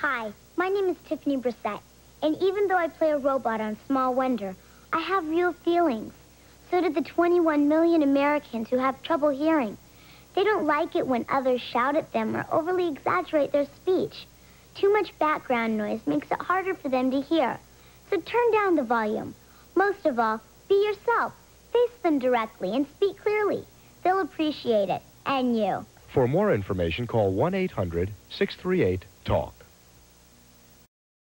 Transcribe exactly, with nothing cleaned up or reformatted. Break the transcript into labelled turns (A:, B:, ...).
A: Hi, my name is Tiffany Brissette, and even though I play a robot on Small Wonder, I have real feelings. So do the twenty-one million Americans who have trouble hearing. They don't like it when others shout at them or overly exaggerate their speech. Too much background noise makes it harder for them to hear. So turn down the volume. Most of all, be yourself. Face them directly and speak clearly. They'll appreciate it, and you.
B: For more information, call one eight hundred, six three eight, TALK.